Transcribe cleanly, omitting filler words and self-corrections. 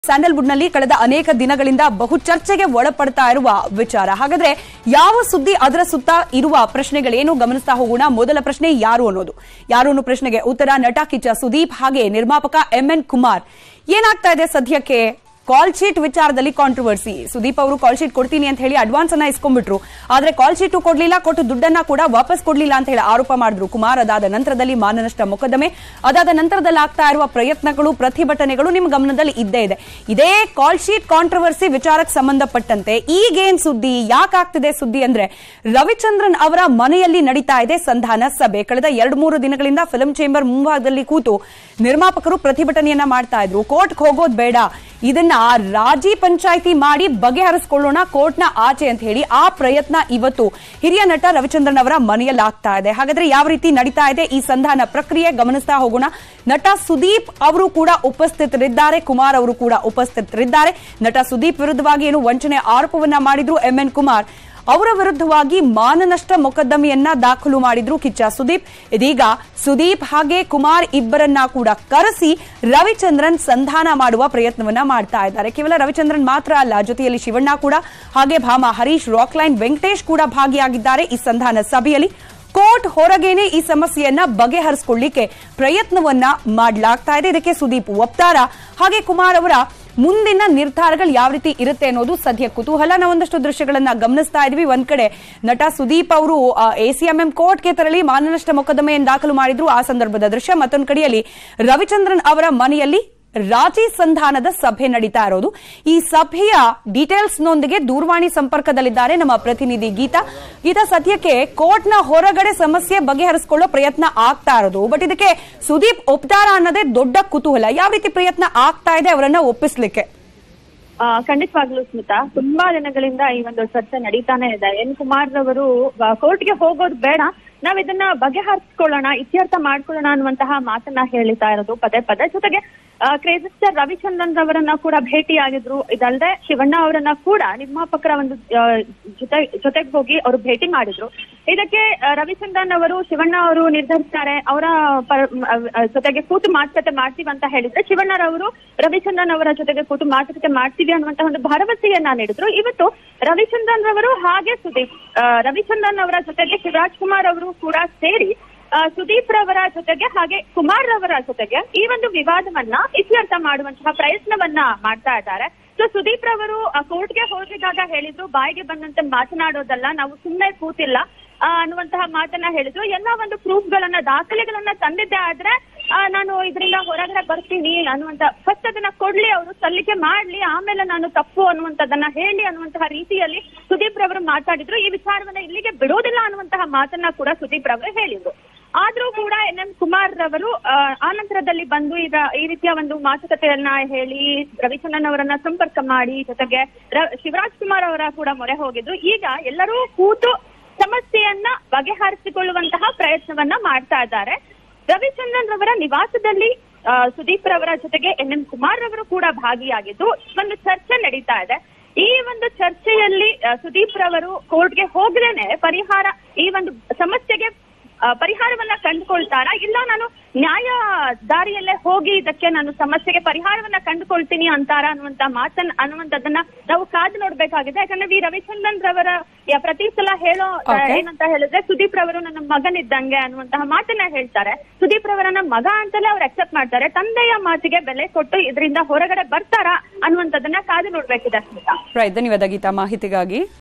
Sandalwood ನಲ್ಲಿ ಕಳೆದ ಅನೇಕ ದಿನಗಳಿಂದ ಬಹು ಚರ್ಚೆಗೆ ಒಳಪಡ್ತಾ ಇರುವ ವಿಚಾರ. ಹಾಗಾದ್ರೆ ಯಾವ ಸುದ್ದಿ, ಅದರ ಸುತ್ತ ಇರುವ ಪ್ರಶ್ನೆಗಳೇನು ಗಮನಿಸ್ತಾ ಹೋಗೋಣ. ಮೊದಲ ಪ್ರಶ್ನೆ ಯಾರು ಅನ್ನೋ ಪ್ರಶ್ನೆಗೆ ಉತ್ತರ ನಟ ಕಿಚ್ಚ ಸುದೀಪ್ ಹಾಗೆ ನಿರ್ಮಾಪಕ MN ಕುಮಾರ್. ಏನಾಗ್ತಾ ಇದೆ ಸದ್ಯಕ್ಕೆ? ಕಾಲ್ ಶೀಟ್ ವಿಚಾರದಲ್ಲಿ ಕಾಂಟ್ರವರ್ಸಿ. ಸುದೀಪ್ ಅವರು ಕಾಲ್ ಶೀಟ್ ಕೊಡ್ತೀನಿ ಅಂತ ಹೇಳಿ ಅಡ್ವಾನ್ಸ್ ಅನ್ನ ಇಸ್ಕೊಂಡ್ಬಿಟ್ರು. ಆದ್ರೆ ಕಾಲ್ ಶೀಟ್ ಕೊಡ್ಲಿಲ್ಲ, ಕೊಟ್ಟು ದುಡ್ಡನ್ನ ಕೂಡ ವಾಪಸ್ ಕೊಡ್ಲಿಲ್ಲ ಅಂತ ಹೇಳಿ ಆರೋಪ ಮಾಡಿದ್ರು ಕುಮಾರ್. ಅದಾದ ನಂತರದಲ್ಲಿ ಮಾನನಷ್ಟ ಮೊಕದ್ದಮೆ, ಅದಾದ ನಂತರದಲ್ಲಿ ಆಗ್ತಾ ಇರುವ ಪ್ರಯತ್ನಗಳು, ಪ್ರತಿಭಟನೆಗಳು ನಿಮ್ಮ ಗಮನದಲ್ಲಿ ಇದ್ದೇ ಇದೆ. ಇದೇ ಕಾಲ್ ಶೀಟ್ ಕಾಂಟ್ರವರ್ಸಿ ವಿಚಾರಕ್ಕೆ ಸಂಬಂಧಪಟ್ಟಂತೆ ಈಗೇನ್ ಸುದ್ದಿ, ಯಾಕಾಗ್ತಿದೆ ಸುದ್ದಿ ಅಂದ್ರೆ, ರವಿಚಂದ್ರನ್ ಅವರ ಮನೆಯಲ್ಲಿ ನಡೀತಾ ಇದೆ ಸಂಧಾನ ಸಭೆ. ಕಳೆದ 2-3 ದಿನಗಳಿಂದ ಫಿಲ್ಮ್ ಚೇಂಬರ್ ಮುಂಭಾಗದಲ್ಲಿ ಕೂತು ನಿರ್ಮಾಪಕರು ಪ್ರತಿಭಟನೆಯನ್ನ ಮಾಡ್ತಾ ಇದ್ರು. ಕೋರ್ಟ್ಗೆ ಹೋಗೋದು ಬೇಡ, ಇದನ್ನ ರಾಜಿ ಪಂಚಾಯಿತಿ ಮಾಡಿ ಬಗೆಹರಿಸಿಕೊಳ್ಳೋಣ ಕೋರ್ಟ್ನ ಆಚೆ ಅಂತ ಹೇಳಿ ಆ ಪ್ರಯತ್ನ ಇವತ್ತು ಹಿರಿಯ ನಟ ರವಿಚಂದ್ರನ್ ಅವರ ಮನೆಯಲ್ಲಿ ಆಗ್ತಾ ಇದೆ. ಹಾಗಾದ್ರೆ ಯಾವ ರೀತಿ ನಡೀತಾ ಇದೆ ಈ ಸಂಧಾನ ಪ್ರಕ್ರಿಯೆ ಗಮನಿಸ್ತಾ ಹೋಗೋಣ. ನಟ ಸುದೀಪ್ ಅವರು ಕೂಡ ಉಪಸ್ಥಿತರಿದ್ದಾರೆ, ಕುಮಾರ್ ಅವರು ಕೂಡ ಉಪಸ್ಥಿತರಿದ್ದಾರೆ. ನಟ ಸುದೀಪ್ ವಿರುದ್ಧವಾಗಿ ಏನು ವಂಚನೆ ಆರೋಪವನ್ನ ಮಾಡಿದ್ರು MN ಕುಮಾರ್, ಅವರ ವಿರುದ್ಧವಾಗಿ ಮಾನನಷ್ಟ ಮೊಕದ್ದಮೆಯನ್ನ ದಾಖಲು ಮಾಡಿದ್ರು ಕಿಚ್ಚ ಸುದೀಪ್. ಇದೀಗ ಸುದೀಪ್ ಹಾಗೆ ಕುಮಾರ್ ಇಬ್ಬರನ್ನ ಕೂಡ ಕರೆಸಿ ರವಿಚಂದ್ರನ್ ಸಂಧಾನ ಮಾಡುವ ಪ್ರಯತ್ನವನ್ನ ಮಾಡ್ತಾ ಇದ್ದಾರೆ. ಕೇವಲ ರವಿಚಂದ್ರನ್ ಮಾತ್ರ ಅಲ್ಲ, ಜೊತೆಯಲ್ಲಿ ಶಿವಣ್ಣ ಕೂಡ, ಹಾಗೆ ಭಾಮ ಹರೀಶ್, ರಾಕ್ಲೈನ್ ವೆಂಕಟೇಶ್ ಕೂಡ ಭಾಗಿಯಾಗಿದ್ದಾರೆ ಈ ಸಂಧಾನ ಸಭೆಯಲ್ಲಿ. ಕೋರ್ಟ್ ಹೊರಗೇನೆ ಈ ಸಮಸ್ಯೆಯನ್ನ ಬಗೆಹರಿಸಿಕೊಳ್ಳಿಕ್ಕೆ ಪ್ರಯತ್ನವನ್ನ ಮಾಡಲಾಗ್ತಾ ಇದೆ. ಇದಕ್ಕೆ ಸುದೀಪ್ ಒಪ್ತಾರ, ಹಾಗೆ ಕುಮಾರ್ ಅವರ ಮುಂದಿನ ನಿರ್ಧಾರಗಳು ಯಾವ ರೀತಿ ಇರುತ್ತೆ ಅನ್ನೋದು ಸದ್ಯ ಕುತೂಹಲ. ನಾವು ಒಂದಷ್ಟು ದೃಶ್ಯಗಳನ್ನ ಗಮನಿಸ್ತಾ ಇದ್ವಿ. ಒಂದ್ ಕಡೆ ನಟ ಸುದೀಪ್ ಅವರು ACMM ಕೋರ್ಟ್ಗೆ ತೆರಳಿ ಮಾನನಷ್ಟ ಮೊಕದ್ದಮೆಯನ್ನು ದಾಖಲು ಮಾಡಿದ್ರು, ಆ ಸಂದರ್ಭದ ದೃಶ್ಯ. ಮತ್ತೊಂದು ಕಡೆಯಲ್ಲಿ ರವಿಚಂದ್ರನ್ ಅವರ ಮನೆಯಲ್ಲಿ ರಾಜಿ ಸಂಧಾನದ ಸಭೆ ನಡೀತಾ ಇರೋದು. ಈ ಸಭೆಯ ಡೀಟೇಲ್ಸ್ ನೊಂದಿಗೆ ದೂರವಾಣಿ ಸಂಪರ್ಕದಲ್ಲಿದ್ದಾರೆ ನಮ್ಮ ಪ್ರತಿನಿಧಿ ಗೀತಾ. ಸದ್ಯಕ್ಕೆ ಕೋರ್ಟ್ನ ಹೊರಗಡೆ ಸಮಸ್ಯೆ ಬಗೆಹರಿಸಿಕೊಳ್ಳೋ ಪ್ರಯತ್ನ ಆಗ್ತಾ ಇರೋದು, ಬಟ್ ಇದಕ್ಕೆ ಸುದೀಪ್ ಒಪ್ತಾರ ಅನ್ನೋದೇ ದೊಡ್ಡ ಕುತೂಹಲ. ಯಾವ ರೀತಿ ಪ್ರಯತ್ನ ಆಗ್ತಾ ಇದೆ ಅವರನ್ನ ಒಪ್ಪಿಸ್ಲಿಕ್ಕೆ? ಖಂಡಿತವಾಗ್ಲೂ ಸ್ಮಿತಾ, ತುಂಬಾ ದಿನಗಳಿಂದ ಈ ಒಂದು ಚರ್ಚೆ ನಡೀತಾನೆ ಇದೆ. ಎನ್ ಕುಮಾರ್ ರವರು ಕೋರ್ಟ್ಗೆ ಹೋಗೋದು ಬೇಡ, ನಾವ್ ಇದನ್ನ ಬಗೆಹರಿಸ್ಕೊಳ್ಳೋಣ, ಇತ್ಯರ್ಥ ಮಾಡ್ಕೊಳ್ಳೋಣ ಅನ್ನುವಂತಹ ಮಾತನ್ನ ಹೇಳ್ತಾ ಇರೋದು ಪದೇ ಪದೇ. ಜೊತೆಗೆ ಕ್ರೇಜಿ ಸ್ಟಾರ್ ರವಿಚಂದ್ರನ್ ರವರನ್ನ ಕೂಡ ಭೇಟಿಯಾಗಿದ್ರು. ಇದಲ್ಲದೆ ಶಿವಣ್ಣ ಅವರನ್ನ ಕೂಡ ನಿರ್ಮಾಪಕರ ಒಂದು ಜೊತೆಗೆ ಹೋಗಿ ಅವರು ಭೇಟಿ ಮಾಡಿದ್ರು. ಇದಕ್ಕೆ ರವಿಚಂದ್ರನ್ ಅವರು, ಶಿವಣ್ಣ ಅವರು ನಿರ್ಧರಿಸ್ತಾರೆ, ಅವರ ಜೊತೆಗೆ ಕೂತು ಮಾತುಕತೆ ಮಾಡ್ತೀವಿ ಅಂತ ಹೇಳಿದ್ರೆ, ಶಿವಣ್ಣರವರು ರವಿಚಂದ್ರನ್ ಅವರ ಜೊತೆಗೆ ಕೂತು ಮಾತುಕತೆ ಮಾಡ್ತೀವಿ ಅನ್ನುವಂತಹ ಒಂದು ಭರವಸೆಯನ್ನ ನೀಡಿದ್ರು. ಇವತ್ತು ರವಿಚಂದ್ರನ್ ರವರು ಹಾಗೆ ಸುದೀಪ್, ರವಿಚಂದ್ರನ್ ಅವರ ಜೊತೆಗೆ ಶಿವರಾಜ್ ಕುಮಾರ್ ಅವರು ಕೂಡ ಸೇರಿ ಸುದೀಪ್ ರವರ ಜೊತೆಗೆ ಹಾಗೆ ಕುಮಾರ್ ರವರ ಜೊತೆಗೆ ಈ ಒಂದು ವಿವಾದವನ್ನ ಇತ್ಯರ್ಥ ಮಾಡುವಂತಹ ಪ್ರಯತ್ನವನ್ನ ಮಾಡ್ತಾ ಇದ್ದಾರೆ. ಸೊ ಸುದೀಪ್ ರವರು ಕೋರ್ಟ್ಗೆ ಹೋಗಿದಾಗ ಹೇಳಿದ್ರು, ಬಾಯಿಗೆ ಬಂದಂತೆ ಮಾತನಾಡೋದಲ್ಲ, ನಾವು ಸುಮ್ಮನೆ ಕೂತಿಲ್ಲ ಅನ್ನುವಂತಹ ಮಾತನ್ನ ಹೇಳಿದ್ರು. ಎಲ್ಲ ಒಂದು ಪ್ರೂಫ್ ಗಳನ್ನ, ದಾಖಲೆಗಳನ್ನ ತಂದಿದ್ದೆ ಆದ್ರೆ ನಾನು ಇದರಿಂದ ಹೊರಗಡೆ ಬರ್ತೀನಿ ಅನ್ನುವಂತ, ಫಸ್ಟ್ ಅದನ್ನ ಕೊಡ್ಲಿ, ಅವರು ಸಲ್ಲಿಕೆ ಮಾಡ್ಲಿ, ಆಮೇಲೆ ನಾನು ತಪ್ಪು ಅನ್ನುವಂಥದ್ದನ್ನ ಹೇಳಿ ಅನ್ನುವಂತಹ ರೀತಿಯಲ್ಲಿ ಸುದೀಪ್ ರವರು ಮಾತಾಡಿದ್ರು. ಈ ವಿಚಾರವನ್ನ ಇಲ್ಲಿಗೆ ಬಿಡೋದಿಲ್ಲ ಅನ್ನುವಂತಹ ಮಾತನ್ನ ಕೂಡ ಸುದೀಪ್ ರವರು ಹೇಳಿದ್ರು. ಆದ್ರೂ ಕೂಡ NM ಕುಮಾರ್ ರವರು ಆ ನಂತರದಲ್ಲಿ ಬಂದು ಈ ರೀತಿಯ ಒಂದು ಮಾತುಕತೆಯನ್ನ ಹೇಳಿ ರವಿಚಂದ್ರನ್ ಅವರನ್ನ ಸಂಪರ್ಕ ಮಾಡಿ, ಜೊತೆಗೆ ಶಿವರಾಜ್ ಕುಮಾರ್ ಅವರ ಕೂಡ ಮೊರೆ ಹೋಗಿದ್ರು. ಈಗ ಎಲ್ಲರೂ ಕೂತು ಸಮಸ್ಯೆಯನ್ನ ಬಗೆಹರಿಸಿಕೊಳ್ಳುವಂತಹ ಪ್ರಯತ್ನವನ್ನ ಮಾಡ್ತಾ ಇದ್ದಾರೆ. ರವಿಚಂದ್ರನ್ ರವರ ನಿವಾಸದಲ್ಲಿ ಸುದೀಪ್ ರವರ ಜೊತೆಗೆ NM ಕುಮಾರ್ ರವರು ಕೂಡ ಭಾಗಿಯಾಗಿದ್ದು ಒಂದು ಚರ್ಚೆ ನಡೀತಾ ಇದೆ. ಈ ಒಂದು ಚರ್ಚೆಯಲ್ಲಿ ಸುದೀಪ್ ರವರು ಕೋರ್ಟ್ಗೆ ಹೋಗದೇನೆ ಈ ಒಂದು ಸಮಸ್ಯೆಗೆ ಪರಿಹಾರವನ್ನ ಕಂಡುಕೊಳ್ತಾರಾ, ಇಲ್ಲ ನಾನು ನ್ಯಾಯ ದಾರಿಯಲ್ಲೇ ಹೋಗಿ ಇದಕ್ಕೆ ನಾನು ಸಮಸ್ಯೆಗೆ ಪರಿಹಾರವನ್ನ ಕಂಡುಕೊಳ್ತೀನಿ ಅಂತಾರ ಅನ್ನುವಂಥದ್ದನ್ನ ನಾವು ಕಾದು ನೋಡ್ಬೇಕಾಗಿದೆ. ಯಾಕಂದ್ರೆ ವಿ ರವಿಚಂದ್ರನ್ ರವರ ಪ್ರತಿ ಸಲ ಹೇಳೋ ಏನಂತ ಹೇಳಿದ್ರೆ, ಸುದೀಪ್ ರವರು ನನ್ನ ಮಗನಿದ್ದಂಗೆ ಅನ್ನುವಂತಹ ಮಾತನ್ನ ಹೇಳ್ತಾರೆ. ಸುದೀಪ್ ರವರನ್ನ ಮಗ ಅಂತಲೇ ಅವ್ರು ಅಕ್ಸೆಪ್ಟ್ ಮಾಡ್ತಾರೆ. ತಂದೆಯ ಮಾತಿಗೆ ಬೆಲೆ ಕೊಟ್ಟು ಇದರಿಂದ ಹೊರಗಡೆ ಬರ್ತಾರಾ ಅನ್ನುವಂಥದ್ದನ್ನ ಕಾದು ನೋಡ್ಬೇಕಿದೆ. ಧನ್ಯವಾದ ಗೀತಾ ಮಾಹಿತಿಗಾಗಿ.